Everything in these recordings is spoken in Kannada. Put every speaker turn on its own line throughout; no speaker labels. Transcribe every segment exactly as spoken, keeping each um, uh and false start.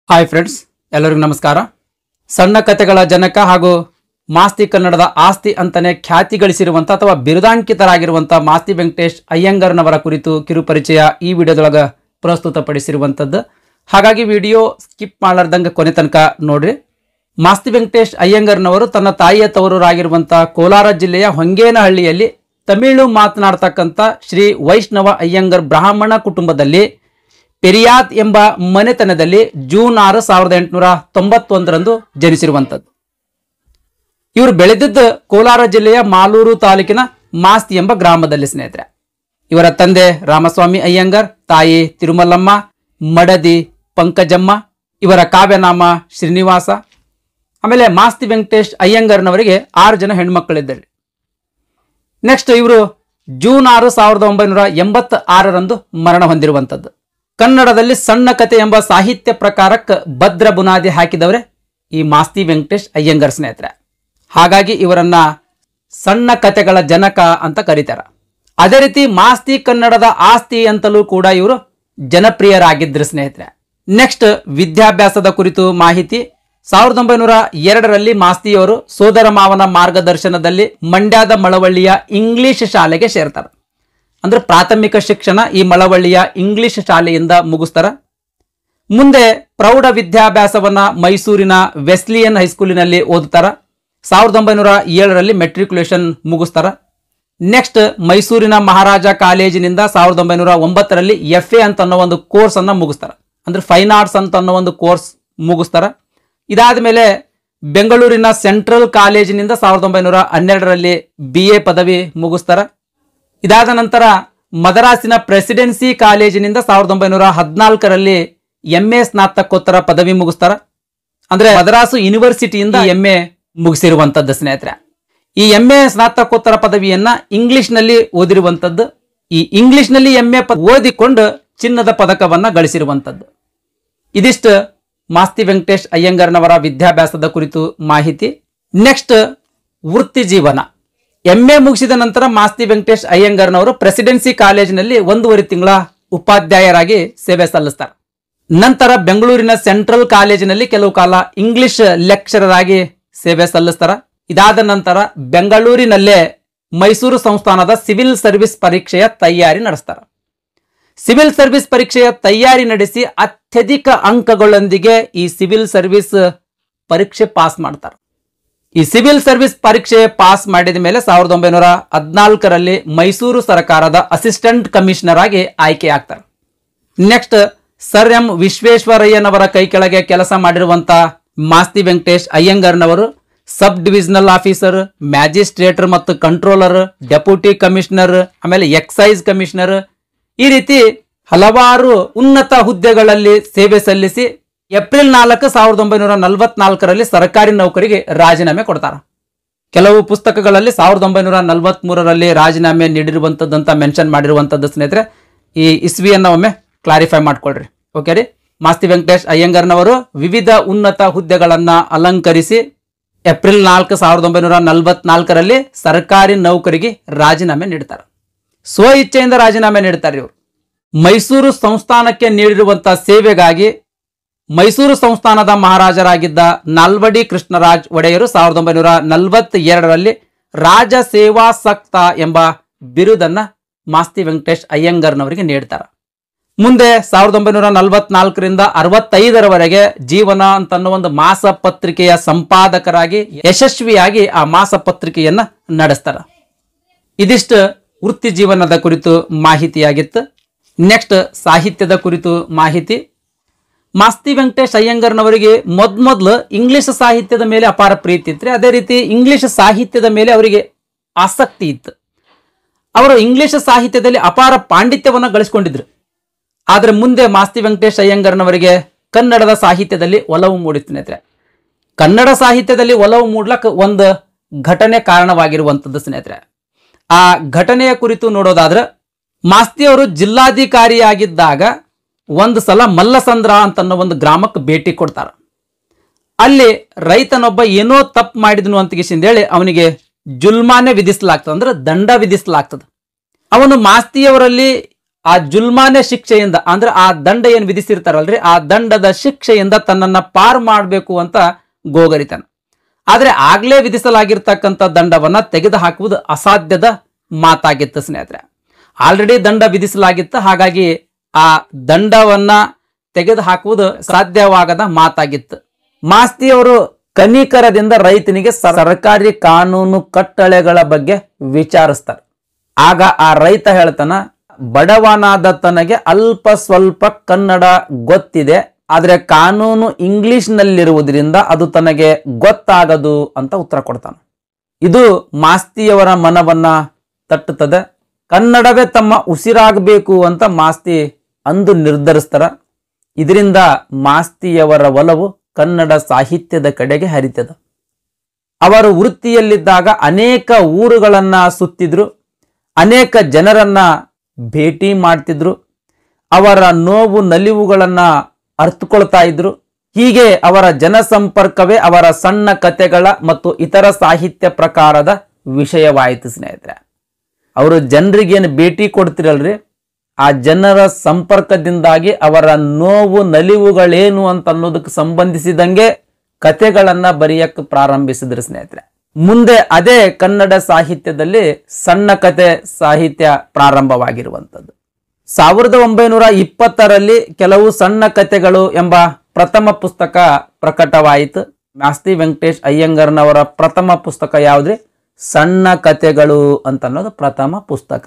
ಹಾಯ್ ಫ್ರೆಂಡ್ಸ್, ಎಲ್ಲರಿಗೂ ನಮಸ್ಕಾರ. ಸಣ್ಣ ಕಥೆಗಳ ಜನಕ ಹಾಗೂ ಮಾಸ್ತಿ ಕನ್ನಡದ ಆಸ್ತಿ ಅಂತಾನೆ ಖ್ಯಾತಿ ಗಳಿಸಿರುವಂಥ ಅಥವಾ ಬಿರುದಾಂಕಿತರಾಗಿರುವಂಥ ಮಾಸ್ತಿ ವೆಂಕಟೇಶ್ ಅಯ್ಯಂಗಾರ್ನವರ ಕುರಿತು ಕಿರುಪರಿಚಯ ಈ ವಿಡಿಯೋದೊಳಗೆ ಪ್ರಸ್ತುತಪಡಿಸಿರುವಂಥದ್ದು. ಹಾಗಾಗಿ ವಿಡಿಯೋ ಸ್ಕಿಪ್ ಮಾಡಲಾರ್ದಂಗೆ ಕೊನೆ ತನಕ ನೋಡ್ರಿ. ಮಾಸ್ತಿ ವೆಂಕಟೇಶ್ ಅಯ್ಯಂಗಾರ್ನವರು ತನ್ನ ತಾಯಿಯ ತವರೂರಾಗಿರುವಂಥ ಕೋಲಾರ ಜಿಲ್ಲೆಯ ಹೊಂಗೇನಹಳ್ಳಿಯಲ್ಲಿ ತಮಿಳು ಮಾತನಾಡ್ತಕ್ಕಂಥ ಶ್ರೀ ವೈಷ್ಣವ ಅಯ್ಯಂಗಾರ್ ಬ್ರಾಹ್ಮಣ ಕುಟುಂಬದಲ್ಲಿ ಪೆರಿಯಾತ್ ಎಂಬ ಮನೆತನದಲ್ಲಿ ಜೂನ್ ಆರು ಸಾವಿರದ ಎಂಟುನೂರ ತೊಂಬತ್ತೊಂದರಂದು ಜನಿಸಿರುವಂಥದ್ದು. ಇವರು ಬೆಳೆದಿದ್ದು ಕೋಲಾರ ಜಿಲ್ಲೆಯ ಮಾಲೂರು ತಾಲೂಕಿನ ಮಾಸ್ತಿ ಎಂಬ ಗ್ರಾಮದಲ್ಲಿ ಸ್ನೇಹಿತರೆ. ಇವರ ತಂದೆ ರಾಮಸ್ವಾಮಿ ಅಯ್ಯಂಗಾರ್, ತಾಯಿ ತಿರುಮಲಮ್ಮ, ಮಡದಿ ಪಂಕಜಮ್ಮ, ಇವರ ಕಾವ್ಯನಾಮ ಶ್ರೀನಿವಾಸ. ಆಮೇಲೆ ಮಾಸ್ತಿ ವೆಂಕಟೇಶ್ ಅಯ್ಯಂಗಾರ್ನವರಿಗೆ ಆರು ಜನ ಹೆಣ್ಮಕ್ಕಳಿದ್ದಾರೆ. ನೆಕ್ಸ್ಟ್ ಇವರು ಜೂನ್ ಆರು ಸಾವಿರದ ಒಂಬೈನೂರ ಎಂಬತ್ತ ಆರರಂದು ಮರಣ ಹೊಂದಿರುವಂಥದ್ದು. ಕನ್ನಡದಲ್ಲಿ ಸಣ್ಣ ಕಥೆ ಎಂಬ ಸಾಹಿತ್ಯ ಪ್ರಕಾರಕ್ಕೆ ಭದ್ರ ಬುನಾದಿ ಹಾಕಿದವರೇ ಈ ಮಾಸ್ತಿ ವೆಂಕಟೇಶ್ ಅಯ್ಯಂಗಾರ್ ಸ್ನೇಹಿತರೆ. ಹಾಗಾಗಿ ಇವರನ್ನ ಸಣ್ಣ ಕಥೆಗಳ ಜನಕ ಅಂತ ಕರೀತಾರೆ. ಅದೇ ರೀತಿ ಮಾಸ್ತಿ ಕನ್ನಡದ ಆಸ್ತಿ ಅಂತಲೂ ಕೂಡ ಇವರು ಜನಪ್ರಿಯರಾಗಿದ್ರು ಸ್ನೇಹಿತರೆ. ನೆಕ್ಸ್ಟ್ ವಿದ್ಯಾಭ್ಯಾಸದ ಕುರಿತು ಮಾಹಿತಿ. ಸಾವಿರದ ಒಂಬೈನೂರ ಎರಡರಲ್ಲಿ ಮಾಸ್ತಿಯವರು ಸೋದರ ಮಾವನ ಮಾರ್ಗದರ್ಶನದಲ್ಲಿ ಮಂಡ್ಯದ ಮಳವಳ್ಳಿಯ ಇಂಗ್ಲಿಷ್ ಶಾಲೆಗೆ ಸೇರ್ತಾರೆ. ಅಂದ್ರೆ ಪ್ರಾಥಮಿಕ ಶಿಕ್ಷಣ ಈ ಮಳವಳ್ಳಿಯ ಇಂಗ್ಲಿಷ್ ಶಾಲೆಯಿಂದ ಮುಗಿಸ್ತಾರ. ಮುಂದೆ ಪ್ರೌಢ ವಿದ್ಯಾಭ್ಯಾಸವನ್ನ ಮೈಸೂರಿನ ವೆಸ್ಲಿಯನ್ ಹೈಸ್ಕೂಲಿನಲ್ಲಿ ಓದುತ್ತಾರ. ಸಾವಿರದ ಒಂಬೈನೂರ ಏಳರಲ್ಲಿ ಮೆಟ್ರಿಕ್ಯುಲೇಷನ್ ಮುಗಿಸ್ತಾರ. ನೆಕ್ಸ್ಟ್ ಮೈಸೂರಿನ ಮಹಾರಾಜ ಕಾಲೇಜಿನಿಂದ ಸಾವಿರದ ಒಂಬೈನೂರ ಒಂಬತ್ತರಲ್ಲಿ ಎಫ್ ಎ ಅಂತ ಅನ್ನೋ ಒಂದು ಕೋರ್ಸ್ ಅನ್ನ ಮುಗಿಸ್ತಾರ. ಅಂದ್ರೆ ಫೈನ್ ಆರ್ಟ್ಸ್ ಅಂತ ಅನ್ನೋ ಒಂದು ಕೋರ್ಸ್ ಮುಗಿಸ್ತಾರ. ಇದಾದ ಮೇಲೆ ಬೆಂಗಳೂರಿನ ಸೆಂಟ್ರಲ್ ಕಾಲೇಜಿನಿಂದ ಸಾವಿರದ ಒಂಬೈನೂರ ಹನ್ನೆರಡರಲ್ಲಿ ಬಿ ಎ ಪದವಿ ಮುಗಿಸ್ತಾರ. ಇದಾದ ನಂತರ ಮದರಾಸಿನ ಪ್ರೆಸಿಡೆನ್ಸಿ ಕಾಲೇಜಿನಿಂದ ಸಾವಿರದ ಒಂಬೈನೂರ ಹದಿನಾಲ್ಕರಲ್ಲಿ ಎಂ ಎ ಸ್ನಾತಕೋತ್ತರ ಪದವಿ ಮುಗಿಸ್ತಾರ. ಅಂದ್ರೆ ಮದರಾಸು ಯೂನಿವರ್ಸಿಟಿಯಿಂದ ಎಂ ಎ ಮುಗಿಸಿರುವಂತದ್ದು ಸ್ನೇಹಿತರೆ. ಈ ಎಂ ಎ ಸ್ನಾತಕೋತ್ತರ ಪದವಿಯನ್ನ ಇಂಗ್ಲಿಷ್ ನಲ್ಲಿ ಓದಿರುವಂತದ್ದು. ಈ ಇಂಗ್ಲಿಷ್ ನಲ್ಲಿ ಎಂ ಎ ಓದಿಕೊಂಡು ಚಿನ್ನದ ಪದಕವನ್ನ ಗಳಿಸಿರುವಂತದ್ದು. ಇದಿಷ್ಟು ಮಾಸ್ತಿ ವೆಂಕಟೇಶ್ ಅಯ್ಯಂಗಾರ್ನವರ ವಿದ್ಯಾಭ್ಯಾಸದ ಕುರಿತು ಮಾಹಿತಿ. ನೆಕ್ಸ್ಟ್ ವೃತ್ತಿ ಜೀವನ. ಎಂ ಎ ಮುಗಿಸಿದ ನಂತರ ಮಾಸ್ತಿ ವೆಂಕಟೇಶ್ ಅಯ್ಯಂಗಾರ್ನವರು ಪ್ರೆಸಿಡೆನ್ಸಿ ಕಾಲೇಜಿನಲ್ಲಿ ಒಂದೂವರೆ ತಿಂಗಳ ಉಪಾಧ್ಯಾಯರಾಗಿ ಸೇವೆ ಸಲ್ಲಿಸ್ತಾರೆ. ನಂತರ ಬೆಂಗಳೂರಿನ ಸೆಂಟ್ರಲ್ ಕಾಲೇಜಿನಲ್ಲಿ ಕೆಲವು ಕಾಲ ಇಂಗ್ಲಿಷ್ ಲೆಕ್ಚರರ್ ಆಗಿ ಸೇವೆ ಸಲ್ಲಿಸ್ತಾರ. ಇದಾದ ನಂತರ ಬೆಂಗಳೂರಿನಲ್ಲೇ ಮೈಸೂರು ಸಂಸ್ಥಾನದ ಸಿವಿಲ್ ಸರ್ವಿಸ್ ಪರೀಕ್ಷೆಯ ತಯಾರಿ ನಡೆಸ್ತಾರ. ಸಿವಿಲ್ ಸರ್ವಿಸ್ ಪರೀಕ್ಷೆಯ ತಯಾರಿ ನಡೆಸಿ ಅತ್ಯಧಿಕ ಅಂಕಗಳೊಂದಿಗೆ ಈ ಸಿವಿಲ್ ಸರ್ವಿಸ್ ಪರೀಕ್ಷೆ ಪಾಸ್ ಮಾಡ್ತಾರೆ. ಈ ಸಿವಿಲ್ ಸರ್ವಿಸ್ ಪರೀಕ್ಷೆ ಪಾಸ್ ಮಾಡಿದ ಮೇಲೆ ಸಾವಿರದ ಒಂಬೈನೂರ ಹದಿನಾಲ್ಕರಲ್ಲಿ ಮೈಸೂರು ಸರ್ಕಾರದ ಅಸಿಸ್ಟೆಂಟ್ ಕಮಿಷನರ್ ಆಗಿ ಆಯ್ಕೆ ಆಗ್ತಾರೆ. ನೆಕ್ಸ್ಟ್ ಸರ್ ಎಂ ವಿಶ್ವೇಶ್ವರಯ್ಯನವರ ಕೈ ಕೆಳಗೆ ಕೆಲಸ ಮಾಡಿರುವಂತಹ ಮಾಸ್ತಿ ವೆಂಕಟೇಶ್ ಅಯ್ಯಂಗಾರ್ನವರು ಸಬ್ ಡಿವಿಷನಲ್ ಆಫೀಸರ್, ಮ್ಯಾಜಿಸ್ಟ್ರೇಟರ್ ಮತ್ತು ಕಂಟ್ರೋಲರ್, ಡೆಪ್ಯೂಟಿ ಕಮಿಷನರ್, ಆಮೇಲೆ ಎಕ್ಸೈಸ್ ಕಮಿಷನರ್, ಈ ರೀತಿ ಹಲವಾರು ಉನ್ನತ ಹುದ್ದೆಗಳಲ್ಲಿ ಸೇವೆ ಸಲ್ಲಿಸಿ ಏಪ್ರಿಲ್ ನಾಲ್ಕು ಸಾವಿರದ ಒಂಬೈನೂರ ನಲವತ್ನಾಲ್ಕರಲ್ಲಿ ಸರ್ಕಾರಿ ನೌಕರಿಗೆ ರಾಜೀನಾಮೆ ಕೊಡ್ತಾರ. ಕೆಲವು ಪುಸ್ತಕಗಳಲ್ಲಿ ಸಾವಿರದ ಒಂಬೈನೂರ ನಲವತ್ತ್ ಮೂರರಲ್ಲಿ ರಾಜೀನಾಮೆ ನೀಡಿರುವಂತದ್ದಂತ ಮೆನ್ಷನ್ ಮಾಡಿರುವಂತದ್ದು ಸ್ನೇಹಿತರೆ. ಈ ಇಸ್ವಿಯನ್ನ ಒಮ್ಮೆ ಕ್ಲಾರಿಫೈ ಮಾಡ್ಕೊಳ್ರಿ. ಓಕೆ ರೀ. ಮಾಸ್ತಿ ವೆಂಕಟೇಶ್ ಅಯ್ಯಂಗಾರ್ನವರು ವಿವಿಧ ಉನ್ನತ ಹುದ್ದೆಗಳನ್ನ ಅಲಂಕರಿಸಿ ಏಪ್ರಿಲ್ ನಾಲ್ಕು ಸಾವಿರದ ಒಂಬೈನೂರ ನಲವತ್ನಾಲ್ಕರಲ್ಲಿ ಸರ್ಕಾರಿ ನೌಕರಿಗೆ ರಾಜೀನಾಮೆ ನೀಡ್ತಾರೆ. ಸ್ವ ಇಚ್ಛೆಯಿಂದ ರಾಜೀನಾಮೆ ನೀಡ್ತಾರೆ ಇವರು. ಮೈಸೂರು ಸಂಸ್ಥಾನಕ್ಕೆ ನೀಡಿರುವಂತಹ ಸೇವೆಗಾಗಿ ಮೈಸೂರು ಸಂಸ್ಥಾನದ ಮಹಾರಾಜರಾಗಿದ್ದ ನಾಲ್ವಡಿ ಕೃಷ್ಣರಾಜ್ ಒಡೆಯರು ಸಾವಿರದ ಒಂಬೈನೂರ ನಲವತ್ತ ಎರಡರಲ್ಲಿ ರಾಜ ಸೇವಾಸಕ್ತ ಎಂಬ ಬಿರುದನ್ನ ಮಾಸ್ತಿ ವೆಂಕಟೇಶ್ ಅಯ್ಯಂಗಾರ್ನವರಿಗೆ ನೀಡ್ತಾರೆ. ಮುಂದೆ ಸಾವಿರದ ಒಂಬೈನೂರ ನಲವತ್ನಾಲ್ಕರಿಂದ ಅರವತ್ತೈದರವರೆಗೆ ಜೀವನ ಅಂತನ್ನೋ ಒಂದು ಮಾಸ ಪತ್ರಿಕೆಯ ಸಂಪಾದಕರಾಗಿ ಯಶಸ್ವಿಯಾಗಿ ಆ ಮಾಸ ಪತ್ರಿಕೆಯನ್ನ ನಡೆಸ್ತಾರ. ಇದಿಷ್ಟು ವೃತ್ತಿ ಜೀವನದ ಕುರಿತು ಮಾಹಿತಿಯಾಗಿತ್ತು. ನೆಕ್ಸ್ಟ್ ಸಾಹಿತ್ಯದ ಕುರಿತು ಮಾಹಿತಿ. ಮಾಸ್ತಿ ವೆಂಕಟೇಶ್ ಅಯ್ಯಂಗಾರ್ನವರಿಗೆ ಮೊದ್ಮೊದ್ಲು ಇಂಗ್ಲಿಷ್ ಸಾಹಿತ್ಯದ ಮೇಲೆ ಅಪಾರ ಪ್ರೀತಿ ಇತ್ತು. ಅದೇ ರೀತಿ ಇಂಗ್ಲಿಷ್ ಸಾಹಿತ್ಯದ ಮೇಲೆ ಅವರಿಗೆ ಆಸಕ್ತಿ ಇತ್ತು. ಅವರು ಇಂಗ್ಲಿಷ್ ಸಾಹಿತ್ಯದಲ್ಲಿ ಅಪಾರ ಪಾಂಡಿತ್ಯವನ್ನು ಗಳಿಸಿಕೊಂಡಿದ್ರು. ಆದ್ರೆ ಮುಂದೆ ಮಾಸ್ತಿ ವೆಂಕಟೇಶ್ ಅಯ್ಯಂಗಾರ್ನವರಿಗೆ ಕನ್ನಡದ ಸಾಹಿತ್ಯದಲ್ಲಿ ಒಲವು ಮೂಡಿತು ಸ್ನೇಹಿತರೆ. ಕನ್ನಡ ಸಾಹಿತ್ಯದಲ್ಲಿ ಒಲವು ಮೂಡ್ಲಕ್ಕ ಒಂದು ಘಟನೆ ಕಾರಣವಾಗಿರುವಂತದ್ದು ಸ್ನೇಹಿತರೆ. ಆ ಘಟನೆಯ ಕುರಿತು ನೋಡೋದಾದ್ರೆ, ಮಾಸ್ತಿಯವರು ಜಿಲ್ಲಾಧಿಕಾರಿಯಾಗಿದ್ದಾಗ ಒಂದು ಸಲ ಮಲ್ಲಸಂದ್ರ ಅಂತನ್ನೋ ಒಂದು ಗ್ರಾಮಕ್ಕೆ ಭೇಟಿ ಕೊಡ್ತಾರ. ಅಲ್ಲಿ ರೈತನೊಬ್ಬ ಏನೋ ತಪ್ಪು ಮಾಡಿದನು ಅಂತ ಹೇಳಿ ಅವನಿಗೆ ಜುಲ್ಮಾನೆ ವಿಧಿಸಲಾಗ್ತದೆ, ಅಂದ್ರೆ ದಂಡ ವಿಧಿಸಲಾಗ್ತದೆ. ಅವನು ಮಾಸ್ತಿಯವರಲ್ಲಿ ಆ ಜುಲ್ಮಾನೆ ಶಿಕ್ಷೆಯಿಂದ ಅಂದ್ರೆ ಆ ದಂಡ ಏನು ವಿಧಿಸಿರ್ತಾರಲ್ರಿ ಆ ದಂಡದ ಶಿಕ್ಷೆಯಿಂದ ತನ್ನನ್ನ ಪಾರು ಮಾಡಬೇಕು ಅಂತ ಗೋಗರಿತಾನೆ. ಆದ್ರೆ ಆಗ್ಲೇ ವಿಧಿಸಲಾಗಿರ್ತಕ್ಕಂಥ ದಂಡವನ್ನ ತೆಗೆದು ಹಾಕುವುದು ಅಸಾಧ್ಯದ ಮಾತಾಗಿತ್ತು ಸ್ನೇಹಿತರೆ. ಆಲ್ರೆಡಿ ದಂಡ ವಿಧಿಸಲಾಗಿತ್ತು, ಹಾಗಾಗಿ ಆ ದಂಡವನ್ನ ತೆಗೆದು ಹಾಕುವುದು ಸಾಧ್ಯವಾಗದ ಮಾತಾಗಿತ್ತು. ಮಾಸ್ತಿಯವರು ಕನಿಕರದಿಂದ ರೈತನಿಗೆ ಸರ್ಕಾರಿ ಕಾನೂನು ಕಟ್ಟಳೆಗಳ ಬಗ್ಗೆ ವಿಚಾರಿಸ್ತಾರೆ. ಆಗ ಆ ರೈತ ಹೇಳ್ತಾನ, ಬಡವನಾದ ತನಗೆ ಅಲ್ಪ ಸ್ವಲ್ಪ ಕನ್ನಡ ಗೊತ್ತಿದೆ, ಆದ್ರೆ ಕಾನೂನು ಇಂಗ್ಲಿಷ್ ನಲ್ಲಿರುವುದರಿಂದ ಅದು ತನಗೆ ಗೊತ್ತಾಗದು ಅಂತ ಉತ್ತರ ಕೊಡ್ತಾನೆ. ಇದು ಮಾಸ್ತಿಯವರ ಮನವನ್ನ ತಟ್ಟುತ್ತದೆ. ಕನ್ನಡವೇ ತಮ್ಮ ಉಸಿರಾಗಬೇಕು ಅಂತ ಮಾಸ್ತಿ ಅಂದು ನಿರ್ಧರಿಸ್ತಾರ. ಇದರಿಂದ ಮಾಸ್ತಿಯವರ ಒಲವು ಕನ್ನಡ ಸಾಹಿತ್ಯದ ಕಡೆಗೆ ಹರಿತದ. ಅವರು ವೃತ್ತಿಯಲ್ಲಿದ್ದಾಗ ಅನೇಕ ಊರುಗಳನ್ನ ಸುತ್ತಿದ್ರು, ಅನೇಕ ಜನರನ್ನ ಭೇಟಿ ಮಾಡ್ತಿದ್ರು, ಅವರ ನೋವು ನಲಿವುಗಳನ್ನ ಅರ್ಥಕೊಳ್ತಾ ಇದ್ರು. ಹೀಗೆ ಅವರ ಜನಸಂಪರ್ಕವೇ ಅವರ ಸಣ್ಣ ಕಥೆಗಳ ಮತ್ತು ಇತರ ಸಾಹಿತ್ಯ ಪ್ರಕಾರದ ವಿಷಯವಾಯಿತು ಸ್ನೇಹಿತರೆ. ಅವರು ಜನರಿಗೇನು ಭೇಟಿ ಕೊಡ್ತಿರಲ್ರಿ, ಆ ಜನರ ಸಂಪರ್ಕದಿಂದಾಗಿ ಅವರ ನೋವು ನಲಿವುಗಳೇನು ಅಂತ ಅನ್ನೋದಕ್ಕೆ ಸಂಬಂಧಿಸಿದಂಗೆ ಕಥೆಗಳನ್ನ ಬರೆಯಕ್ಕೆ ಪ್ರಾರಂಭಿಸಿದ್ರು ಸ್ನೇಹಿತರೆ. ಮುಂದೆ ಅದೇ ಕನ್ನಡ ಸಾಹಿತ್ಯದಲ್ಲಿ ಸಣ್ಣ ಕಥೆ ಸಾಹಿತ್ಯ ಪ್ರಾರಂಭವಾಗಿರುವಂಥದ್ದು. ಸಾವಿರದ ಒಂಬೈನೂರ ಇಪ್ಪತ್ತರಲ್ಲಿ ಕೆಲವು ಸಣ್ಣ ಕಥೆಗಳು ಎಂಬ ಪ್ರಥಮ ಪುಸ್ತಕ ಪ್ರಕಟವಾಯಿತು. ಮಾಸ್ತಿ ವೆಂಕಟೇಶ್ ಅಯ್ಯಂಗಾರ್ನವರ ಪ್ರಥಮ ಪುಸ್ತಕ ಯಾವುದ್ರಿ? ಸಣ್ಣ ಕಥೆಗಳು ಅಂತ ಅನ್ನೋದು ಪ್ರಥಮ ಪುಸ್ತಕ.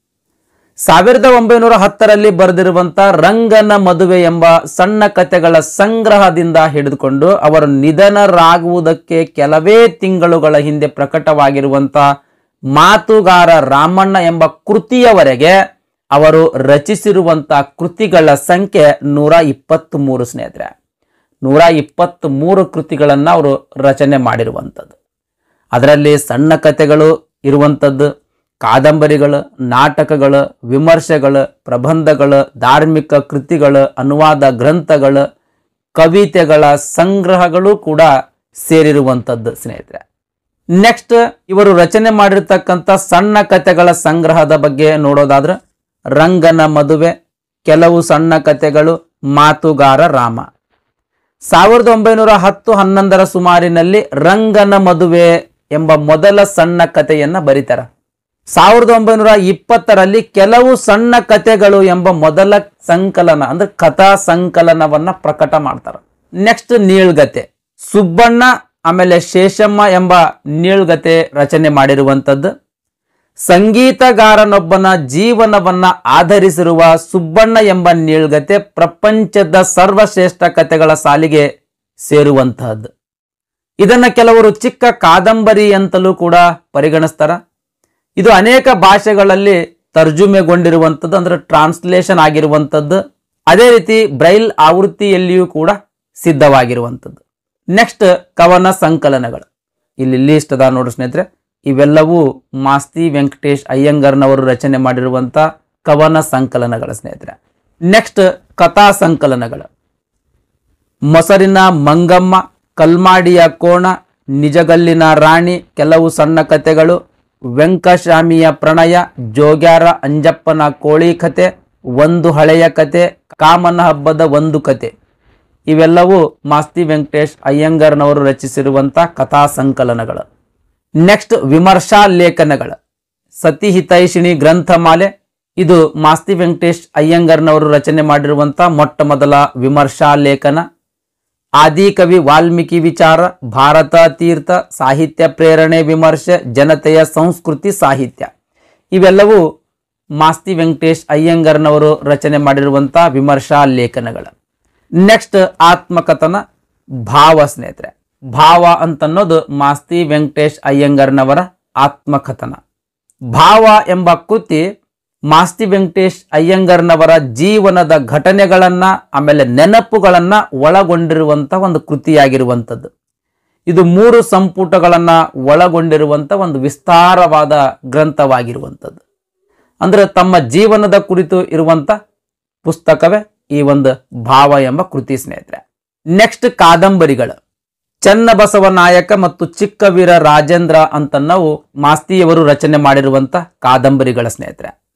ಸಾವಿರದ ಒಂಬೈನೂರ ಹತ್ತರಲ್ಲಿ ಬರೆದಿರುವಂತ ರಂಗನ ಮದುವೆ ಎಂಬ ಸಣ್ಣ ಕಥೆಗಳ ಸಂಗ್ರಹದಿಂದ ಹಿಡಿದುಕೊಂಡು ಅವರು ನಿಧನರಾಗುವುದಕ್ಕೆ ಕೆಲವೇ ತಿಂಗಳುಗಳ ಹಿಂದೆ ಪ್ರಕಟವಾಗಿರುವಂತ ಮಾತುಗಾರ ರಾಮಣ್ಣ ಎಂಬ ಕೃತಿಯವರೆಗೆ ಅವರು ರಚಿಸಿರುವಂತ ಕೃತಿಗಳ ಸಂಖ್ಯೆ ನೂರ ಇಪ್ಪತ್ತ್ ಮೂರು ಸ್ನೇಹಿತರೆ. ನೂರ ಇಪ್ಪತ್ತ್ ಮೂರು ಕೃತಿಗಳನ್ನ ಅವರು ರಚನೆ ಮಾಡಿರುವಂಥದ್ದು. ಅದರಲ್ಲಿ ಸಣ್ಣ ಕಥೆಗಳು ಇರುವಂಥದ್ದು, ಕಾದಂಬರಿಗಳು, ನಾಟಕಗಳು, ವಿಮರ್ಶೆಗಳು, ಪ್ರಬಂಧಗಳು, ಧಾರ್ಮಿಕ ಕೃತಿಗಳು, ಅನುವಾದ ಗ್ರಂಥಗಳು, ಕವಿತೆಗಳ ಸಂಗ್ರಹಗಳು ಕೂಡ ಸೇರಿರುವಂಥದ್ದು ಸ್ನೇಹಿತರೆ. ನೆಕ್ಸ್ಟ್ ಇವರು ರಚನೆ ಮಾಡಿರ್ತಕ್ಕಂಥ ಸಣ್ಣ ಕಥೆಗಳ ಸಂಗ್ರಹದ ಬಗ್ಗೆ ನೋಡೋದಾದ್ರೆ ರಂಗನ ಮದುವೆ, ಕೆಲವು ಸಣ್ಣ ಕಥೆಗಳು, ಮಾತುಗಾರ ರಾಮ. ಸಾವಿರದ ಒಂಬೈನೂರ ಹತ್ತು ಹನ್ನೊಂದರ ಸುಮಾರಿನಲ್ಲಿ ರಂಗನ ಮದುವೆ ಎಂಬ ಮೊದಲ ಸಣ್ಣ ಕಥೆಯನ್ನ ಬರೀತಾರೆ. ಸಾವಿರದ ಒಂಬೈನೂರ ಇಪ್ಪತ್ತರಲ್ಲಿ ಕೆಲವು ಸಣ್ಣ ಕಥೆಗಳು ಎಂಬ ಮೊದಲ ಸಂಕಲನ ಅಂದ್ರೆ ಕಥಾ ಸಂಕಲನವನ್ನ ಪ್ರಕಟ ಮಾಡ್ತಾರೆ. ನೆಕ್ಸ್ಟ್ ನೀಳ್ಗತೆ, ಸುಬ್ಬಣ್ಣ ಆಮೇಲೆ ಶೇಷಮ್ಮ ಎಂಬ ನೀಳ್ಗತೆ ರಚನೆ ಮಾಡಿರುವಂಥದ್ದು. ಸಂಗೀತಗಾರನೊಬ್ಬನ ಜೀವನವನ್ನ ಆಧರಿಸಿರುವ ಸುಬ್ಬಣ್ಣ ಎಂಬ ನೀಳ್ಗತೆ ಪ್ರಪಂಚದ ಸರ್ವಶ್ರೇಷ್ಠ ಕಥೆಗಳ ಸಾಲಿಗೆ ಸೇರುವಂತಹದ್ದು. ಇದನ್ನ ಕೆಲವರು ಚಿಕ್ಕ ಕಾದಂಬರಿ ಅಂತಲೂ ಕೂಡ ಪರಿಗಣಿಸ್ತಾರ. ಇದು ಅನೇಕ ಭಾಷೆಗಳಲ್ಲಿ ತರ್ಜುಮೆಗೊಂಡಿರುವಂಥದ್ದು ಅಂದ್ರೆ ಟ್ರಾನ್ಸ್ಲೇಷನ್ ಆಗಿರುವಂಥದ್ದು. ಅದೇ ರೀತಿ ಬ್ರೈಲ್ ಆವೃತ್ತಿಯಲ್ಲಿಯೂ ಕೂಡ ಸಿದ್ಧವಾಗಿರುವಂಥದ್ದು. ನೆಕ್ಸ್ಟ್ ಕವನ ಸಂಕಲನಗಳು, ಇಲ್ಲಿ ಲಿಸ್ಟ್ ಅದ ನೋಡ್ರಿ ಸ್ನೇಹಿತರೆ. ಇವೆಲ್ಲವೂ ಮಾಸ್ತಿ ವೆಂಕಟೇಶ್ ಅಯ್ಯಂಗಾರ್ನವರು ರಚನೆ ಮಾಡಿರುವಂತ ಕವನ ಸಂಕಲನಗಳ ಸ್ನೇಹಿತರೆ. ನೆಕ್ಸ್ಟ್ ಕಥಾ ಸಂಕಲನಗಳು, ಮೊಸರಿನ ಮಂಗಮ್ಮ, ಕಲ್ಮಾಡಿಯ ಕೋಣ, ನಿಜಗಲ್ಲಿನ ರಾಣಿ, ಕೆಲವು ಸಣ್ಣ ಕಥೆಗಳು, ವೆಂಕಶಾಮಿಯ ಪ್ರಣಯ, ಜೋಗ್ಯಾರ ಅಂಜಪ್ಪನ ಕೋಳಿ ಕತೆ, ಒಂದು ಹಳೆಯ ಕತೆ, ಕಾಮನ ಹಬ್ಬದ ಒಂದು ಕತೆ. ಇವೆಲ್ಲವೂ ಮಾಸ್ತಿ ವೆಂಕಟೇಶ್ ಅಯ್ಯಂಗಾರ್ನವರು ರಚಿಸಿರುವಂತ ಕಥಾ ಸಂಕಲನಗಳು. ನೆಕ್ಸ್ಟ್ ವಿಮರ್ಶಾ ಲೇಖನಗಳು, ಸತಿ ಹಿತೈಷಿಣಿ ಗ್ರಂಥಮಾಲೆ, ಇದು ಮಾಸ್ತಿ ವೆಂಕಟೇಶ್ ಅಯ್ಯಂಗಾರ್ನವರು ರಚನೆ ಮಾಡಿರುವಂತ ಮೊಟ್ಟ ಮೊದಲ ವಿಮರ್ಶಾ ಲೇಖನ. ಆದಿಕವಿ ವಾಲ್ಮೀಕಿ ವಿಚಾರ, ಭಾರತ ತೀರ್ಥ, ಸಾಹಿತ್ಯ ಪ್ರೇರಣೆ ವಿಮರ್ಶೆ, ಜನತೆಯ ಸಂಸ್ಕೃತಿ ಸಾಹಿತ್ಯ. ಇವೆಲ್ಲವೂ ಮಾಸ್ತಿ ವೆಂಕಟೇಶ್ ಅಯ್ಯಂಗಾರ್ನವರು ರಚನೆ ಮಾಡಿರುವಂತ ವಿಮರ್ಶಾ ಲೇಖನಗಳು. ನೆಕ್ಸ್ಟ್ ಆತ್ಮಕಥನ, ಭಾವ ಸ್ನೇಹಿತರೆ. ಭಾವ ಅಂತನ್ನೋದು ಮಾಸ್ತಿ ವೆಂಕಟೇಶ್ ಅಯ್ಯಂಗಾರ್ನವರ ಆತ್ಮಕಥನ. ಭಾವ ಎಂಬ ಕೃತಿ ಮಾಸ್ತಿ ವೆಂಕಟೇಶ್ ಅಯ್ಯಂಗಾರ್ನವರ ಜೀವನದ ಘಟನೆಗಳನ್ನ ಆಮೇಲೆ ನೆನಪುಗಳನ್ನ ಒಳಗೊಂಡಿರುವಂತ ಒಂದು ಕೃತಿಯಾಗಿರುವಂಥದ್ದು. ಇದು ಮೂರು ಸಂಪುಟಗಳನ್ನ ಒಳಗೊಂಡಿರುವಂತ ಒಂದು ವಿಸ್ತಾರವಾದ ಗ್ರಂಥವಾಗಿರುವಂಥದ್ದು. ಅಂದ್ರೆ ತಮ್ಮ ಜೀವನದ ಕುರಿತು ಇರುವಂತ ಪುಸ್ತಕವೇ ಈ ಒಂದು ಭಾವ ಎಂಬ ಕೃತಿ ಸ್ನೇಹಿತರೆ. ನೆಕ್ಸ್ಟ್ ಕಾದಂಬರಿಗಳು, ಚನ್ನಬಸವ ನಾಯಕ ಮತ್ತು ಚಿಕ್ಕವೀರ ರಾಜೇಂದ್ರ ಅಂತ ನಾವು ಮಾಸ್ತಿಯವರು ರಚನೆ ಮಾಡಿರುವಂತ ಕಾದಂಬರಿಗಳ ಸ್ನೇಹಿತರೆ.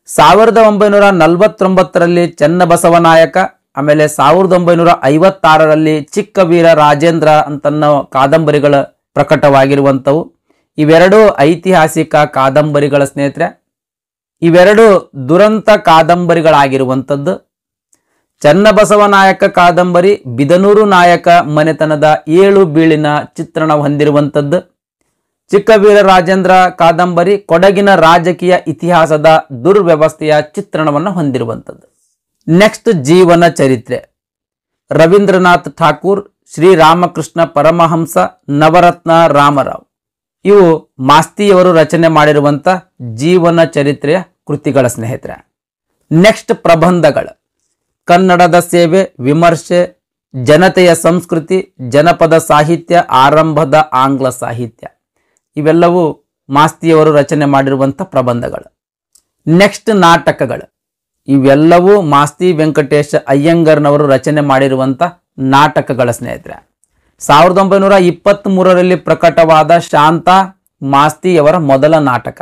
ಸಾವಿರದ ಒಂಬೈನೂರ ನಲವತ್ತೊಂಬತ್ತರಲ್ಲಿ ಚೆನ್ನಬಸವನಾಯಕ, ಆಮೇಲೆ ಸಾವಿರದ ಒಂಬೈನೂರ ಐವತ್ತಾರರಲ್ಲಿ ಚಿಕ್ಕವೀರ ರಾಜೇಂದ್ರ ಅಂತನ್ನೋ ಕಾದಂಬರಿಗಳ ಪ್ರಕಟವಾಗಿರುವಂಥವು. ಇವೆರಡು ಐತಿಹಾಸಿಕ ಕಾದಂಬರಿಗಳ ಸ್ನೇಹಿತರೆ. ಇವೆರಡು ದುರಂತ ಕಾದಂಬರಿಗಳಾಗಿರುವಂಥದ್ದು. ಚೆನ್ನಬಸವನಾಯಕ ಕಾದಂಬರಿ ಬಿದನೂರು ನಾಯಕ ಮನೆತನದ ಏಳು ಬೀಳಿನ ಚಿತ್ರಣ ಹೊಂದಿರುವಂಥದ್ದು. ಚಿಕ್ಕವೀರ ರಾಜೇಂದ್ರ ಕಾದಂಬರಿ ಕೊಡಗಿನ ರಾಜಕೀಯ ಇತಿಹಾಸದ ದುರ್ವ್ಯವಸ್ಥೆಯ ಚಿತ್ರಣವನ್ನು ಹೊಂದಿರುವಂಥದ್ದು. ನೆಕ್ಸ್ಟ್ ಜೀವನ ಚರಿತ್ರೆ. ರವೀಂದ್ರನಾಥ್ ಠಾಕೂರ್, ಶ್ರೀರಾಮಕೃಷ್ಣ ಪರಮಹಂಸ, ನವರತ್ನ ರಾಮರಾವ್ ಇವು ಮಾಸ್ತಿಯವರು ರಚನೆ ಮಾಡಿರುವಂಥ ಜೀವನ ಚರಿತ್ರೆಯ ಕೃತಿಗಳ ಸ್ನೇಹಿತರೆ. ನೆಕ್ಸ್ಟ್ ಪ್ರಬಂಧಗಳು. ಕನ್ನಡದ ಸೇವೆ, ವಿಮರ್ಶೆ, ಜನತೆಯ ಸಂಸ್ಕೃತಿ, ಜನಪದ ಸಾಹಿತ್ಯ, ಆರಂಭದ ಆಂಗ್ಲ ಸಾಹಿತ್ಯ ಇವೆಲ್ಲವೂ ಮಾಸ್ತಿಯವರು ರಚನೆ ಮಾಡಿರುವಂಥ ಪ್ರಬಂಧಗಳು. ನೆಕ್ಸ್ಟ್ ನಾಟಕಗಳು. ಇವೆಲ್ಲವೂ ಮಾಸ್ತಿ ವೆಂಕಟೇಶ ಅಯ್ಯಂಗರ್ನವರು ರಚನೆ ಮಾಡಿರುವಂಥ ನಾಟಕಗಳ ಸ್ನೇಹಿತರೆ. ಸಾವಿರದ ಒಂಬೈನೂರ ಇಪ್ಪತ್ತ್ ಮೂರರಲ್ಲಿ ಪ್ರಕಟವಾದ ಶಾಂತ ಮಾಸ್ತಿಯವರ ಮೊದಲ ನಾಟಕ.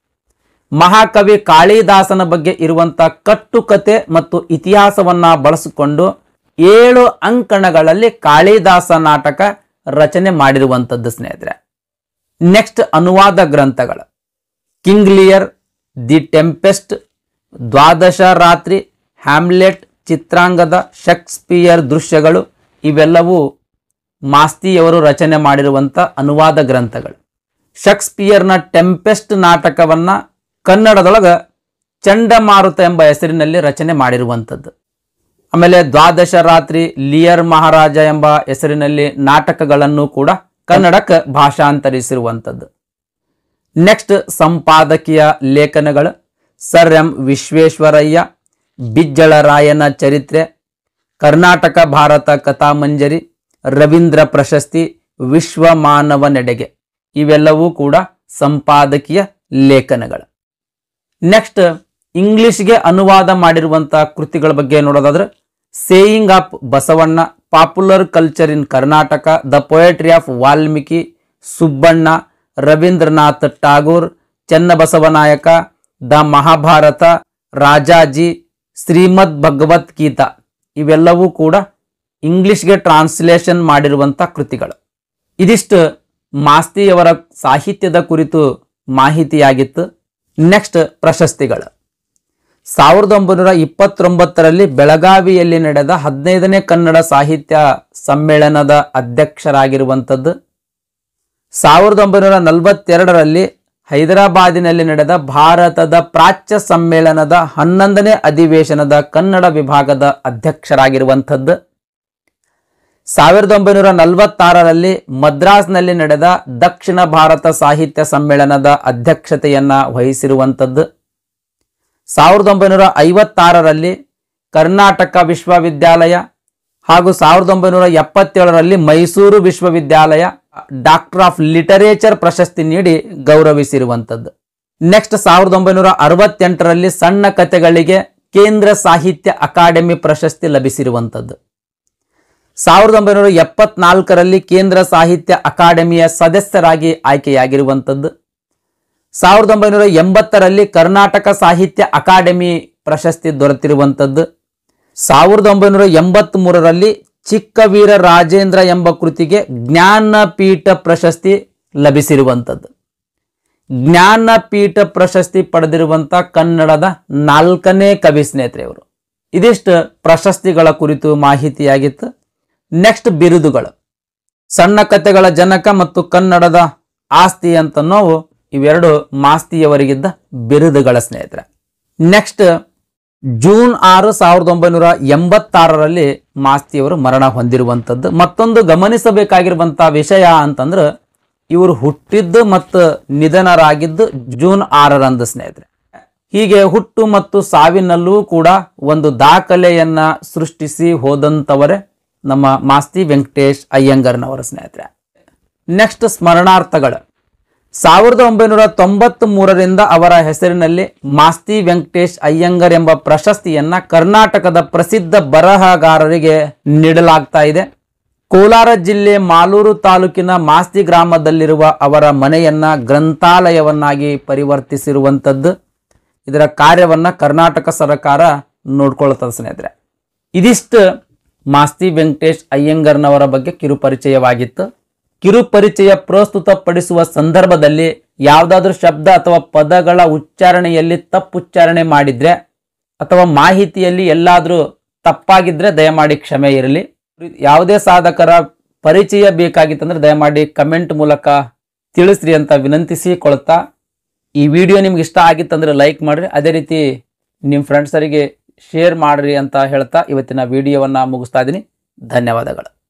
ಮಹಾಕವಿ ಕಾಳಿದಾಸನ ಬಗ್ಗೆ ಇರುವಂಥ ಕಟ್ಟುಕತೆ ಮತ್ತು ಇತಿಹಾಸವನ್ನ ಬಳಸಿಕೊಂಡು ಏಳು ಅಂಕಣಗಳಲ್ಲಿ ಕಾಳಿದಾಸ ನಾಟಕ ರಚನೆ ಮಾಡಿರುವಂಥದ್ದು ಸ್ನೇಹಿತರೆ. ನೆಕ್ಸ್ಟ್ ಅನುವಾದ ಗ್ರಂಥಗಳು. ಕಿಂಗ್ ಲಿಯರ್, ದಿ ಟೆಂಪೆಸ್ಟ್, ದ್ವಾದಶ ರಾತ್ರಿ, ಹ್ಯಾಮ್ಲೆಟ್, ಚಿತ್ರಾಂಗದ, ಶೇಕ್ಸ್ಪಿಯರ್ ದೃಶ್ಯಗಳು ಇವೆಲ್ಲವೂ ಮಾಸ್ತಿಯವರು ರಚನೆ ಮಾಡಿರುವಂಥ ಅನುವಾದ ಗ್ರಂಥಗಳು. ಶೇಕ್ಸ್ಪಿಯರ್ನ ಟೆಂಪೆಸ್ಟ್ ನಾಟಕವನ್ನ ಕನ್ನಡದೊಳಗ ಚಂಡಮಾರುತ ಎಂಬ ಹೆಸರಿನಲ್ಲಿ ರಚನೆ ಮಾಡಿರುವಂಥದ್ದು. ಆಮೇಲೆ ದ್ವಾದಶ ರಾತ್ರಿ, ಲಿಯರ್ ಮಹಾರಾಜ ಎಂಬ ಹೆಸರಿನಲ್ಲಿ ನಾಟಕಗಳನ್ನು ಕೂಡ ಕನ್ನಡಕ್ಕೆ ಭಾಷಾಂತರಿಸಿರುವಂಥದ್ದು. ನೆಕ್ಸ್ಟ್ ಸಂಪಾದಕೀಯ ಲೇಖನಗಳು. ಸರ್ ಎಂ ವಿಶ್ವೇಶ್ವರಯ್ಯ, ಬಿಜ್ಜಳರಾಯನ ಚರಿತ್ರೆ, ಕರ್ನಾಟಕ ಭಾರತ ಕಥಾಮಂಜರಿ, ರವೀಂದ್ರ ಪ್ರಶಸ್ತಿ, ವಿಶ್ವ ಮಾನವ ನೆಡೆಗೆ ಇವೆಲ್ಲವೂ ಕೂಡ ಸಂಪಾದಕೀಯ ಲೇಖನಗಳು. ನೆಕ್ಸ್ಟ್ ಇಂಗ್ಲಿಷ್ಗೆ ಅನುವಾದ ಮಾಡಿರುವಂತಹ ಕೃತಿಗಳ ಬಗ್ಗೆ ನೋಡೋದಾದ್ರೆ saying of Basavanna, popular culture in Karnataka, the poetry of Valmiki, Subbanna, Rabindranath Tagore, Chennabasavanayaka, the Mahabharata, Rajaji, Shrimad Bhagavadgita ಇವೆಲ್ಲವೂ ಕೂಡ ಇಂಗ್ಲಿಷ್ಗೆ ಟ್ರಾನ್ಸ್ಲೇಷನ್ ಮಾಡಿರುವಂಥ ಕೃತಿಗಳು. ಇದಿಷ್ಟು ಮಾಸ್ತಿಯವರ ಸಾಹಿತ್ಯದ ಕುರಿತು ಮಾಹಿತಿಯಾಗಿತ್ತು. ನೆಕ್ಸ್ಟ್ ಪ್ರಶಸ್ತಿಗಳು. ಸಾವಿರದ ಒಂಬೈನೂರ ಇಪ್ಪತ್ತೊಂಬತ್ತರಲ್ಲಿ ಬೆಳಗಾವಿಯಲ್ಲಿ ನಡೆದ ಹದಿನೈದನೇ ಕನ್ನಡ ಸಾಹಿತ್ಯ ಸಮ್ಮೇಳನದ ಅಧ್ಯಕ್ಷರಾಗಿರುವಂಥದ್ದು. ಸಾವಿರದ ಒಂಬೈನೂರ ನಲವತ್ತೆರಡರಲ್ಲಿ ಹೈದರಾಬಾದಿನಲ್ಲಿ ನಡೆದ ಭಾರತದ ಪ್ರಾಚ್ಯ ಸಮ್ಮೇಳನದ ಹನ್ನೊಂದನೇ ಅಧಿವೇಶನದ ಕನ್ನಡ ವಿಭಾಗದ ಅಧ್ಯಕ್ಷರಾಗಿರುವಂಥದ್ದು. ಸಾವಿರದ ಒಂಬೈನೂರ ನಲವತ್ತಾರರಲ್ಲಿ ಮದ್ರಾಸ್ನಲ್ಲಿ ನಡೆದ ದಕ್ಷಿಣ ಭಾರತ ಸಾಹಿತ್ಯ ಸಮ್ಮೇಳನದ ಅಧ್ಯಕ್ಷತೆಯನ್ನ ವಹಿಸಿರುವಂಥದ್ದು. ಸಾವಿರದ ಒಂಬೈನೂರ ಐವತ್ತಾರರಲ್ಲಿ ಕರ್ನಾಟಕ ವಿಶ್ವವಿದ್ಯಾಲಯ ಹಾಗೂ ಸಾವಿರದ ಒಂಬೈನೂರ ಎಪ್ಪತ್ತೇಳರಲ್ಲಿ ಮೈಸೂರು ವಿಶ್ವವಿದ್ಯಾಲಯ ಡಾಕ್ಟರ್ ಆಫ್ ಲಿಟರೇಚರ್ ಪ್ರಶಸ್ತಿ ನೀಡಿ ಗೌರವಿಸಿರುವಂಥದ್ದು. ನೆಕ್ಸ್ಟ್ ಸಾವಿರದ ಒಂಬೈನೂರ ಅರವತ್ತೆಂಟರಲ್ಲಿ ಸಣ್ಣ ಕಥೆಗಳಿಗೆ ಕೇಂದ್ರ ಸಾಹಿತ್ಯ ಅಕಾಡೆಮಿ ಪ್ರಶಸ್ತಿ ಲಭಿಸಿರುವಂಥದ್ದು. ಸಾವಿರದ ಒಂಬೈನೂರ ಎಪ್ಪತ್ನಾಲ್ಕರಲ್ಲಿ ಕೇಂದ್ರ ಸಾಹಿತ್ಯ ಅಕಾಡೆಮಿಯ ಸದಸ್ಯರಾಗಿ ಆಯ್ಕೆಯಾಗಿರುವಂಥದ್ದು. ಸಾವಿರದ ಒಂಬೈನೂರ ಎಂಬತ್ತರಲ್ಲಿ ಕರ್ನಾಟಕ ಸಾಹಿತ್ಯ ಅಕಾಡೆಮಿ ಪ್ರಶಸ್ತಿ ದೊರೆತಿರುವಂಥದ್ದು. ಸಾವಿರದ ಒಂಬೈನೂರ ಎಂಬತ್ತ್ ಮೂರರಲ್ಲಿ ಚಿಕ್ಕವೀರ ರಾಜೇಂದ್ರ ಎಂಬ ಕೃತಿಗೆ ಜ್ಞಾನಪೀಠ ಪ್ರಶಸ್ತಿ ಲಭಿಸಿರುವಂಥದ್ದು. ಜ್ಞಾನಪೀಠ ಪ್ರಶಸ್ತಿ ಪಡೆದಿರುವಂಥ ಕನ್ನಡದ ನಾಲ್ಕನೇ ಕವಿ ಸ್ನೇಹಿತರೆ ಇವರು. ಇದಿಷ್ಟು ಪ್ರಶಸ್ತಿಗಳ ಕುರಿತು ಮಾಹಿತಿಯಾಗಿತ್ತು. ನೆಕ್ಸ್ಟ್ ಬಿರುದುಗಳು. ಸಣ್ಣ ಕಥೆಗಳ ಜನಕ ಮತ್ತು ಕನ್ನಡದ ಆಸ್ತಿ ಅಂತ ನಾವು ಇವೆರಡು ಮಾಸ್ತಿಯವರಿಗಿದ್ದ ಬಿರುದುಗಳ ಸ್ನೇಹಿತರೆ. ನೆಕ್ಸ್ಟ್ ಜೂನ್ ಆರು ಸಾವಿರದ ಒಂಬೈನೂರ ಎಂಬತ್ತಾರರಲ್ಲಿ ಮಾಸ್ತಿಯವರು ಮರಣ ಹೊಂದಿರುವಂಥದ್ದು. ಮತ್ತೊಂದು ಗಮನಿಸಬೇಕಾಗಿರುವಂತಹ ವಿಷಯ ಅಂತಂದ್ರೆ ಇವರು ಹುಟ್ಟಿದ್ದು ಮತ್ತು ನಿಧನರಾಗಿದ್ದು ಜೂನ್ ಆರರಂದು ಸ್ನೇಹಿತರೆ. ಹೀಗೆ ಹುಟ್ಟು ಮತ್ತು ಸಾವಿನಲ್ಲೂ ಕೂಡ ಒಂದು ದಾಖಲೆಯನ್ನ ಸೃಷ್ಟಿಸಿ ಹೋದಂಥವರೇ ನಮ್ಮ ಮಾಸ್ತಿ ವೆಂಕಟೇಶ್ ಅಯ್ಯಂಗರ್ನವರ ಸ್ನೇಹಿತರೆ. ನೆಕ್ಸ್ಟ್ ಸ್ಮರಣಾರ್ಥಗಳು. ಸಾವಿರದ ಒಂಬೈನೂರ ತೊಂಬತ್ತ್ ಮೂರರಿಂದ ಅವರ ಹೆಸರಿನಲ್ಲಿ ಮಾಸ್ತಿ ವೆಂಕಟೇಶ್ ಅಯ್ಯಂಗರ್ ಎಂಬ ಪ್ರಶಸ್ತಿಯನ್ನ ಕರ್ನಾಟಕದ ಪ್ರಸಿದ್ಧ ಬರಹಗಾರರಿಗೆ ನೀಡಲಾಗ್ತಾ ಇದೆ. ಕೋಲಾರ ಜಿಲ್ಲೆ ಮಾಲೂರು ತಾಲೂಕಿನ ಮಾಸ್ತಿ ಗ್ರಾಮದಲ್ಲಿರುವ ಅವರ ಮನೆಯನ್ನ ಗ್ರಂಥಾಲಯವನ್ನಾಗಿ ಪರಿವರ್ತಿಸಿರುವಂಥದ್ದು. ಇದರ ಕಾರ್ಯವನ್ನು ಕರ್ನಾಟಕ ಸರ್ಕಾರ ನೋಡ್ಕೊಳ್ತದೆ ಸ್ನೇಹಿತರೆ. ಇದಿಷ್ಟು ಮಾಸ್ತಿ ವೆಂಕಟೇಶ್ ಅಯ್ಯಂಗಾರ್ನವರ ಬಗ್ಗೆ ಕಿರುಪರಿಚಯವಾಗಿತ್ತು. ಕಿರುಪರಿಚಯ ಪ್ರಸ್ತುತಪಡಿಸುವ ಸಂದರ್ಭದಲ್ಲಿ ಯಾವುದಾದ್ರೂ ಶಬ್ದ ಅಥವಾ ಪದಗಳ ಉಚ್ಚಾರಣೆಯಲ್ಲಿ ತಪ್ಪುಚ್ಚಾರಣೆ ಮಾಡಿದ್ರೆ ಅಥವಾ ಮಾಹಿತಿಯಲ್ಲಿ ಎಲ್ಲಾದರೂ ತಪ್ಪಾಗಿದ್ರೆ ದಯಮಾಡಿ ಕ್ಷಮೆ ಇರಲಿ. ಯಾವುದೇ ಸಾಧಕರ ಪರಿಚಯ ಬೇಕಾಗಿತ್ತಂದ್ರೆ ದಯಮಾಡಿ ಕಮೆಂಟ್ ಮೂಲಕ ತಿಳಿಸ್ರಿ ಅಂತ ವಿನಂತಿಸಿಕೊಳ್ತಾ, ಈ ವಿಡಿಯೋ ನಿಮ್ಗೆ ಇಷ್ಟ ಆಗಿತ್ತಂದ್ರೆ ಲೈಕ್ ಮಾಡಿರಿ, ಅದೇ ರೀತಿ ನಿಮ್ಮ ಫ್ರೆಂಡ್ಸರಿಗೆ ಶೇರ್ ಮಾಡಿರಿ ಅಂತ ಹೇಳ್ತಾ ಇವತ್ತಿನ ವಿಡಿಯೋವನ್ನು ಮುಗಿಸ್ತಾ ಇದ್ದೀನಿ. ಧನ್ಯವಾದಗಳು.